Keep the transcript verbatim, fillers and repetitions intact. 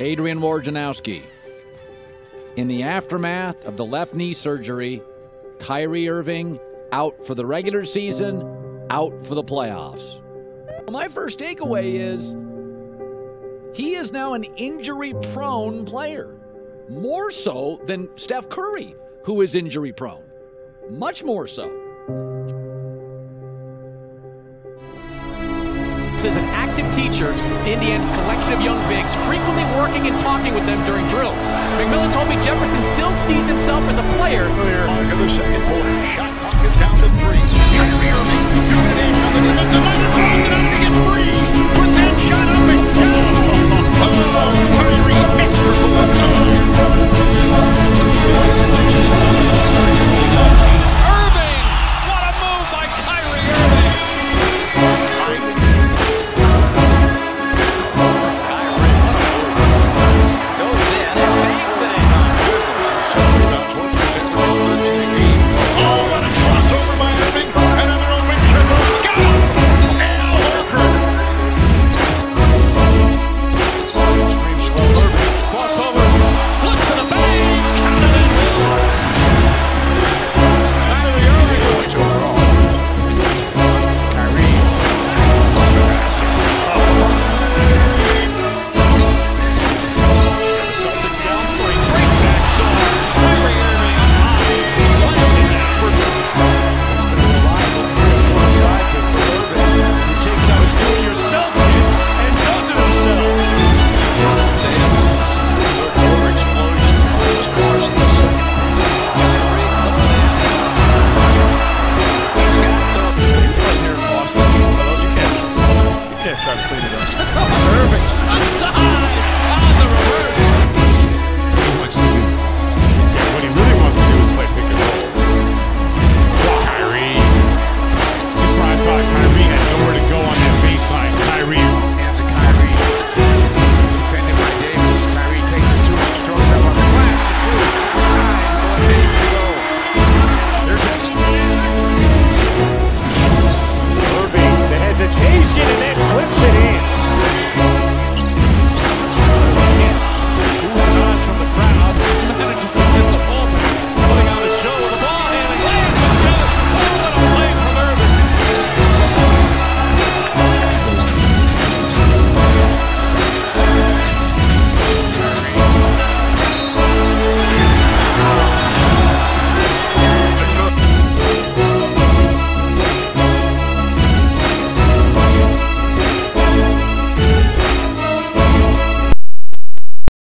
Adrian Wojnarowski. In the aftermath of the left knee surgery, Kyrie Irving out for the regular season, out for the playoffs. My first takeaway is he is now an injury-prone player, more so than Steph Curry, who is injury-prone, much more so. As an active teacher to Indiana's collection of young bigs, frequently working and talking with them during drills. McMillan told me Jefferson still sees himself as a player. Clear on to the second quarter. Shot clock is down to three. Kyrie Irving doing it in from the defensive line.